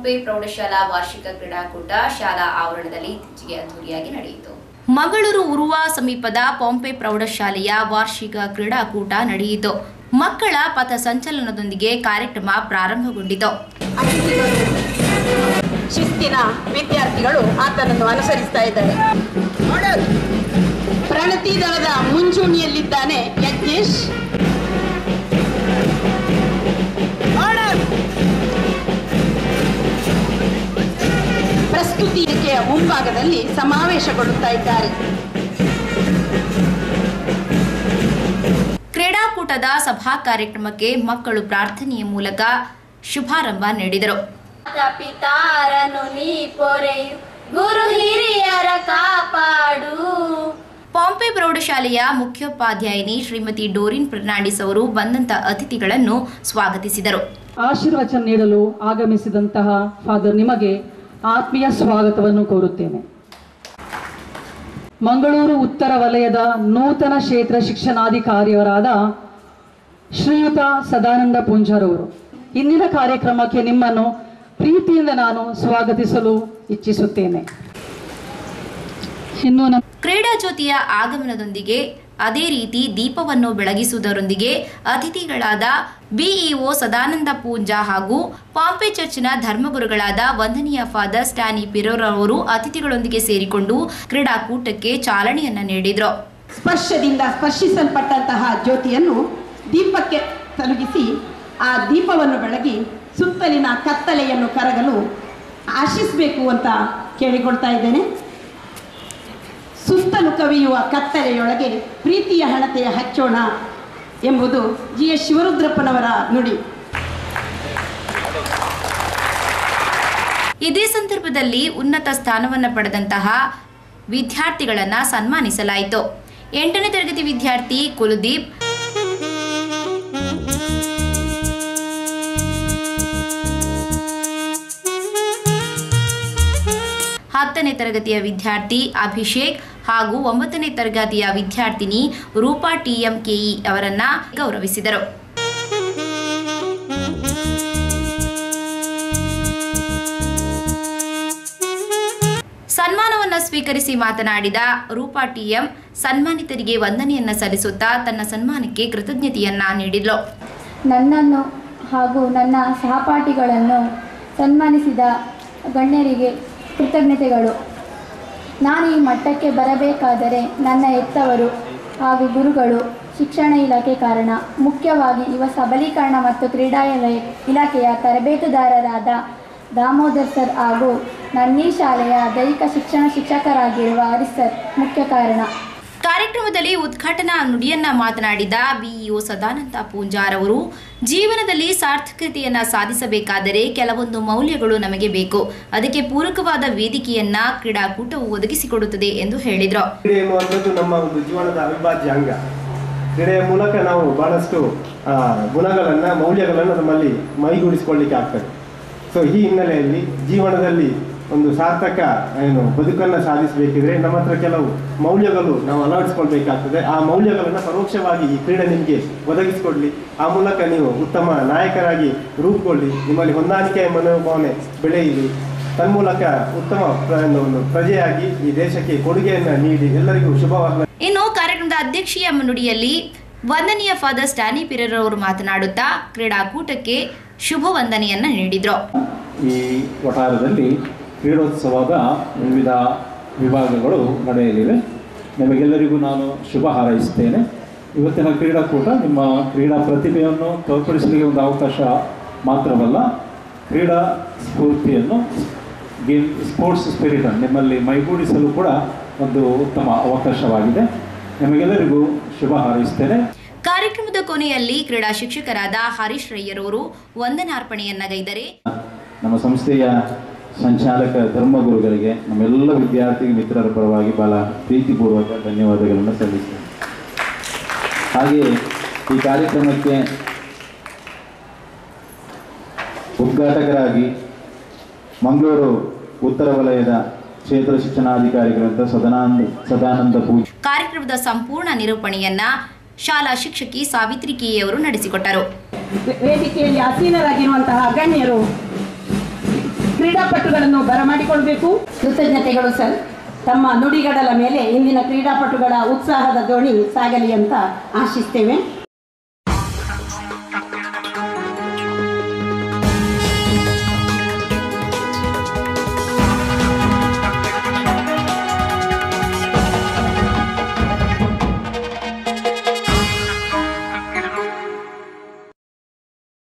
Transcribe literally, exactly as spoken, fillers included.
ಪಂಪೆ ಪ್ರೌಢಶಾಲಾ ವಾರ್ಷಿಕ ಕ್ರೀಡಾಕೂಟ ಶಾಲಾ ಆವರಣದಲ್ಲಿ ಇತ್ತೀಚೆಗೆ ಅದ್ದೂರಿಯಾಗಿ ನಡೆಯಿತು. ಮಂಗಳೂರು ಉರುವ ಸಮೀಪದ ಪಂಪೆ ಪ್ರೌಢಶಾಲೆಯ ವಾರ್ಷಿಕ ಕ್ರೀಡಾಕೂಟ ನಡೆಯಿತು. ಮಕ್ಕಳ ಪಥ ಸಂಚಲನದೊಂದಿಗೆ ಕಾರ್ಯಕ್ರಮ ಪ್ರಾರಂಭಗೊಂಡಿತು. ಶಿಸ್ತಿನ ವಿದ್ಯಾರ್ಥಿಗಳು ಆತನನ್ನು ಅನುಸರಿಸ್ತಾ ಇದ್ದಾರೆ. ಪ್ರಣತಿ ದಳದ ಮುಂಚೂಣಿಯಲ್ಲಿದ್ದಾನೆ ಯಜ್ಞೇಶ್. ಪ್ರಸ್ತುತಿಕೆಯ ಮುಂಭಾಗದಲ್ಲಿ ಸಮಾವೇಶಗೊಳ್ಳುತ್ತಾ ಇದ್ದಾರೆ. ಕ್ರೀಡಾಕೂಟದ ಸಭಾ ಕಾರ್ಯಕ್ರಮಕ್ಕೆ ಮಕ್ಕಳು ಪ್ರಾರ್ಥನೆಯ ಮೂಲಕ ಶುಭಾರಂಭ ನೀಡಿದರು. ಪಿತಾರನು ನೀ ಪೊರೆಯು ಗುರು ಹಿರಿಯರ ಕಾಪಾಡು. ಪಂಪೆ ಪ್ರೌಢಶಾಲೆಯ ಮುಖ್ಯೋಪಾಧ್ಯಾಯಿನಿ ಶ್ರೀಮತಿ ಡೋರಿನ್ ಫರ್ನಾಂಡಿಸ್ ಅವರು ಬಂದಂತ ಅತಿಥಿಗಳನ್ನು ಸ್ವಾಗತಿಸಿದರು. ಆಶೀರ್ವಚನ ನೀಡಲು ಆಗಮಿಸಿದಂತಹ ಫಾದರ್ ನಿಮಗೆ ಆತ್ಮೀಯ ಸ್ವಾಗತವನ್ನು ಕೋರುತ್ತೇನೆ. ಮಂಗಳೂರು ಉತ್ತರ ವಲಯದ ನೂತನ ಕ್ಷೇತ್ರ ಶಿಕ್ಷಣಾಧಿಕಾರಿಯವರಾದ ಶ್ರೀಯುತ ಸದಾನಂದ ಪೂಂಜಾರವರು ಇಂದಿನ ಕಾರ್ಯಕ್ರಮಕ್ಕೆ ನಿಮ್ಮನ್ನು ಪ್ರೀತಿಯಿಂದ ನಾನು ಸ್ವಾಗತಿಸಲು ಇಚ್ಛಿಸುತ್ತೇನೆ. ಇನ್ನು ನಮ್ಮ ಕ್ರೀಡಾ ಜ್ಯೋತಿಯ ಆಗಮನದೊಂದಿಗೆ ಅದೇ ರೀತಿ ದೀಪವನ್ನು ಬೆಳಗಿಸುವುದರೊಂದಿಗೆ ಅತಿಥಿಗಳಾದ ಬಿಇಒ ಸದಾನಂದ ಪೂಂಜಾ ಹಾಗೂ ಪಂಪೆ ಚರ್ಚಿನ ಧರ್ಮಗುರುಗಳಾದ ವಂದನೀಯ ಫಾದರ್ ಸ್ಟ್ಯಾನಿ ಪಿರೋರ್ ಅವರು ಅತಿಥಿಗಳೊಂದಿಗೆ ಸೇರಿಕೊಂಡು ಕ್ರೀಡಾಕೂಟಕ್ಕೆ ಚಾಲನೆಯನ್ನ ನೀಡಿದರು. ಸ್ಪರ್ಶದಿಂದ ಸ್ಪರ್ಶಿಸಲ್ಪಟ್ಟಂತಹ ಜ್ಯೋತಿಯನ್ನು ದೀಪಕ್ಕೆ ತಲುಗಿಸಿ ಆ ದೀಪವನ್ನು ಬೆಳಗಿ ಸುತ್ತಲಿನ ಕತ್ತಲೆಯನ್ನು ಕರಗಲು ಆಶಿಸಬೇಕು ಅಂತ ಕೇಳಿಕೊಳ್ತಾ ಇದ್ದೇನೆ. ಸುತ್ತಲೂ ಕವಿಯುವ ಕತ್ತಲೆಯೊಳಗೆ ಪ್ರೀತಿಯ ಹಣತೆಯ ಹಚ್ಚೋಣ ಎಂಬುದು ಜಿ ಎಸ್ ಶಿವರುದ್ರಪ್ಪನವರ ನುಡಿ. ಇದೇ ಸಂದರ್ಭದಲ್ಲಿ ಉನ್ನತ ಸ್ಥಾನವನ್ನು ಪಡೆದಂತಹ ವಿದ್ಯಾರ್ಥಿಗಳನ್ನು ಸನ್ಮಾನಿಸಲಾಯಿತು. ಎಂಟನೇ ತರಗತಿ ವಿದ್ಯಾರ್ಥಿ ಕುಲದೀಪ್, ಹತ್ತನೇ ತರಗತಿಯ ವಿದ್ಯಾರ್ಥಿ ಅಭಿಷೇಕ್ ಹಾಗೂ ಒಂಬತ್ತನೇ ತರಗತಿಯ ವಿದ್ಯಾರ್ಥಿನಿ ರೂಪಾ ಟಿಎಂಕೆಇ ಅವರನ್ನ ಗೌರವಿಸಿದರು. ಸನ್ಮಾನವನ್ನು ಸ್ವೀಕರಿಸಿ ಮಾತನಾಡಿದ ರೂಪಾ ಟಿಎಂ ಸನ್ಮಾನಿತರಿಗೆ ವಂದನೆಯನ್ನ ಸಲ್ಲಿಸುತ್ತಾ ತನ್ನ ಸನ್ಮಾನಕ್ಕೆ ಕೃತಜ್ಞತೆಯನ್ನ ನೀಡಿದ್ಲು. ನನ್ನನ್ನು ಹಾಗೂ ನನ್ನ ಸಹಪಾಠಿಗಳನ್ನು ಸನ್ಮಾನಿಸಿದ ಗಣ್ಯರಿಗೆ ಕೃತಜ್ಞತೆಗಳು. ನಾನು ಈ ಮಟ್ಟಕ್ಕೆ ಬರಬೇಕಾದರೆ ನನ್ನ ಹೆತ್ತವರು ಹಾಗೂ ಗುರುಗಳು, ಶಿಕ್ಷಣ ಇಲಾಖೆ ಕಾರಣ. ಮುಖ್ಯವಾಗಿ ಯುವ ಸಬಲೀಕರಣ ಮತ್ತು ಕ್ರೀಡಾ ಇಲಾಖೆಯ ತರಬೇತುದಾರರಾದ ದಾಮೋದರ್ ಸರ್ ಹಾಗೂ ನನ್ನೀ ಶಾಲೆಯ ದೈಹಿಕ ಶಿಕ್ಷಣ ಶಿಕ್ಷಕರಾಗಿರುವ ಹರೀಶ್ ಸರ್ ಮುಖ್ಯ ಕಾರಣ. ಕಾರ್ಯಕ್ರಮದಲ್ಲಿ ಉದ್ಘಾಟನಾ ನುಡಿಯನ್ನ ಮಾತನಾಡಿದ ಬಿಇಒ ಸದಾನಂದ ಪೂಂಜಾರ್ ಅವರು ಜೀವನದಲ್ಲಿ ಸಾರ್ಥಕತೆಯನ್ನ ಸಾಧಿಸಬೇಕಾದರೆ ಕೆಲವೊಂದು ಮೌಲ್ಯಗಳು ನಮಗೆ ಬೇಕು. ಅದಕ್ಕೆ ಪೂರಕವಾದ ವೇದಿಕೆಯನ್ನ ಕ್ರೀಡಾಕೂಟವು ಒದಗಿಸಿಕೊಡುತ್ತದೆ ಎಂದು ಹೇಳಿದರು. ಕ್ರೀಡೆ ಎನ್ನುವಂಥದ್ದು ನಮ್ಮ ಒಂದು ಜೀವನದ ಅವಿಭಾಜ್ಯ ಅಂಗ. ಕ್ರೀಡೆಯ ಮೂಲಕ ನಾವು ಬಹಳಷ್ಟು ಗುಣಗಳನ್ನ ಮೌಲ್ಯಗಳನ್ನು ನಮ್ಮಲ್ಲಿ ಮೈಗೂಡಿಸಿಕೊಳ್ಳಿಕ್ಕೆ ಆಗ್ತದೆ. ಸೊ ಈ ಹಿನ್ನೆಲೆಯಲ್ಲಿ ಜೀವನದಲ್ಲಿ ಒಂದು ಸಾರ್ಥಕ ಏನು ಬದುಕನ್ನು ಸಾಧಿಸಬೇಕಿದ್ರೆ ನಮ್ಮ ಹತ್ರ ಕೆಲವು ಮೌಲ್ಯಗಳು ನಾವು ಅಳವಡಿಸ್ಕೊಳ್ಬೇಕಾಗ್ತದೆ. ಆ ಮೌಲ್ಯಗಳನ್ನು ಪರೋಕ್ಷವಾಗಿ ಈ ಕ್ರೀಡೆ ನಿಮಗೆ ಒದಗಿಸಿಕೊಡ್ಲಿ. ಆ ಮೂಲಕ ನೀವು ಉತ್ತಮ ನಾಯಕರಾಗಿ ರೂಪುಗೊಳ್ಳಿ, ನಿಮ್ಮಲ್ಲಿ ಹೊಂದಾಣಿಕೆಯ ಮನೋಭಾವನೆ ಬೆಳೆಯಲಿ, ತನ್ಮೂಲಕ ಉತ್ತಮ ಒಂದು ಪ್ರಜೆಯಾಗಿ ಈ ದೇಶಕ್ಕೆ ಕೊಡುಗೆಯನ್ನು ನೀಡಿ ಎಲ್ಲರಿಗೂ ಶುಭವಾಗಲಿ. ಇನ್ನು ಕಾರ್ಯಕ್ರಮದ ಅಧ್ಯಕ್ಷೀಯ ನುಡಿಯಲ್ಲಿ ವಂದನೀಯ ಫಾದರ್ ಸ್ಟ್ಯಾನಿ ಪಿರರ್ ಅವರು ಮಾತನಾಡುತ್ತಾ ಕ್ರೀಡಾಕೂಟಕ್ಕೆ ಶುಭ ವಂದನೆಯನ್ನ ನೀಡಿದ್ರು. ಈ ವಠಾರದಲ್ಲಿ ಕ್ರೀಡೋತ್ಸವದ ವಿವಿಧ ವಿಭಾಗಗಳು ನಡೆಯಲಿವೆ. ನಿಮಗೆಲ್ಲರಿಗೂ ನಾನು ಶುಭ ಹಾರೈಸುತ್ತೇನೆ. ಇವತ್ತಿನ ಕ್ರೀಡಾಕೂಟ ನಿಮ್ಮ ಕ್ರೀಡಾ ಪ್ರತಿಭೆಯನ್ನು ತೋರ್ಪಡಿಸಲಿಕ್ಕೆ ಒಂದು ಅವಕಾಶ ಮಾತ್ರವಲ್ಲ, ಕ್ರೀಡಾ ಸ್ಫೂರ್ತಿಯನ್ನು, ಗೇಮ್ ಸ್ಪೋರ್ಟ್ಸ್ ಸ್ಪಿರಿಟನ್ನು ನಿಮ್ಮಲ್ಲಿ ಮೈಗೂಡಿಸಲು ಕೂಡ ಒಂದು ಉತ್ತಮ ಅವಕಾಶವಾಗಿದೆ. ನಿಮಗೆಲ್ಲರಿಗೂ ಶುಭ ಹಾರೈಸುತ್ತೇನೆ. ಕಾರ್ಯಕ್ರಮದ ಕೊನೆಯಲ್ಲಿ ಕ್ರೀಡಾ ಶಿಕ್ಷಕರಾದ ಹರೀಶ್ ರಯ್ಯರವರು ವಂದನಾರ್ಪಣೆಯನ್ನ ಗೈದರೆ ನಮ್ಮ ಸಂಸ್ಥೆಯ ಸಂಚಾಲಕ ಧರ್ಮಗುರುಗಳಿಗೆ ನಮ್ಮೆಲ್ಲ ವಿದ್ಯಾರ್ಥಿ ಮಿತ್ರರ ಪರವಾಗಿ ಬಹಳ ಪ್ರೀತಿಪೂರ್ವಕ ಧನ್ಯವಾದಗಳನ್ನು ಸಲ್ಲಿಸ್ತೇನೆ. ಹಾಗೆಯೇ ಈ ಕಾರ್ಯಕ್ರಮಕ್ಕೆ ಉದ್ಘಾಟಕರಾಗಿ ಮಂಗಳೂರು ಉತ್ತರ ವಲಯದ ಕ್ಷೇತ್ರ ಶಿಕ್ಷಣಾಧಿಕಾರಿಗಳಂತ ಸದಾನಂದ ಸದಾನಂದ ಪೂಜಾ ಕಾರ್ಯಕ್ರಮದ ಸಂಪೂರ್ಣ ನಿರೂಪಣೆಯನ್ನ ಶಾಲಾ ಶಿಕ್ಷಕಿ ಸಾವಿತ್ರಿ ಕೆ ಅವರು ನಡೆಸಿಕೊಟ್ಟರು. ವೇದಿಕೆಯಲ್ಲಿ ಆಸೀನರಾಗಿರುವಂತಹ ಗಣ್ಯರು ಕ್ರೀಡಾಪಟುಗಳನ್ನು ಬರಮಾಡಿಕೊಳ್ಬೇಕು. ಕೃತಜ್ಞತೆಗಳು ಸರ್. ತಮ್ಮ ನುಡಿಗಡಲ ಮೇಲೆ ಇಂದಿನ ಕ್ರೀಡಾಪಟುಗಳ ಉತ್ಸಾಹದ ದೋಣಿ ಸಾಗಲಿ ಅಂತ ಆಶಿಸ್ತೇವೆ.